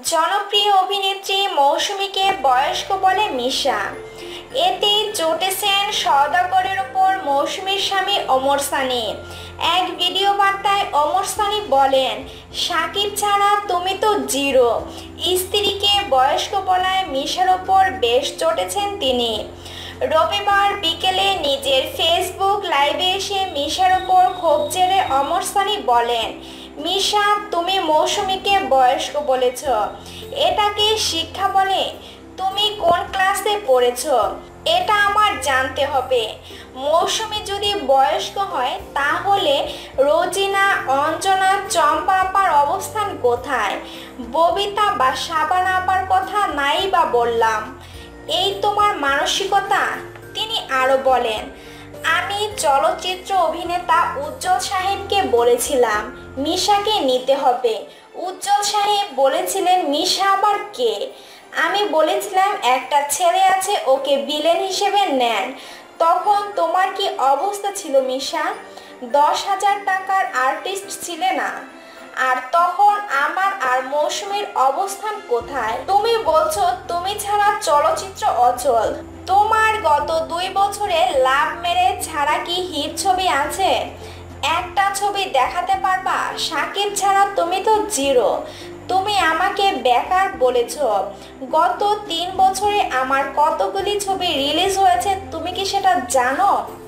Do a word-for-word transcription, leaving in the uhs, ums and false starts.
জনপ্রিয় অভিনেত্রী মৌসুমীকে বয়স্ক বলে মিশা। এতে চটেছেন সওদাগরের ওপর মৌসুমীর স্বামী ওমর সানি। এক ভিডিও বার্তায় ওমর সানি বলেন, সাকিব ছাড়া তুমি তো জিরো। স্ত্রীকে বয়স্ক বলায় মিশার ওপর বেশ চটেছেন তিনি। রবিবার বিকেলে নিজের ফেসবুক লাইভে এসে মিশার ওপর ক্ষোভ ঝেড়ে ওমর সানি বলেন, মিশা তুমি মৌসুমীকে বয়স্ক বলেছ, এটাকে শিক্ষা বলে? তুমি কোন ক্লাসে পড়েছ এটা আমার জানতে হবে। মৌসুমী যদি বয়স্ক হয় তাহলে রোজিনা, অঞ্জনা, চম্পা আপার অবস্থান কোথায়? ববিতা বা শাবানা আপার কথা নাই বা বললাম। এই তোমার মানসিকতা? তিনি আরও বলেন, আমি চলচ্চিত্র অভিনেতা উজ্জ্বল সাহেবকে বলেছিলাম মিশাকে নিতে হবে। উজ্জ্বল সাহেব বলেছিলেন মিশা আবার কে? আমি বলেছিলাম একটা ছেলে আছে, ওকে ভিলেন হিসেবে নেন। তখন তোমার কি অবস্থা ছিল মিশা? দশ হাজার টাকার আর্টিস্ট ছিলে না? আর তখন আমার আর মৌসুমীর অবস্থান কোথায়? তুমি বলছো তুমি ছাড়া চলচ্চিত্র অচল। তোমার গত দুই বছরে লাভ মেরে ছাড়া কি হিট ছবি আছে? একটা ছবি দেখাতে পারবা? সাকিব ছাড়া তুমি তো জিরো। তুমি আমাকে বেকার বলেছ। গত তিন বছরে আমার কতগুলি ছবি রিলিজ হয়েছে তুমি কি সেটা জানো?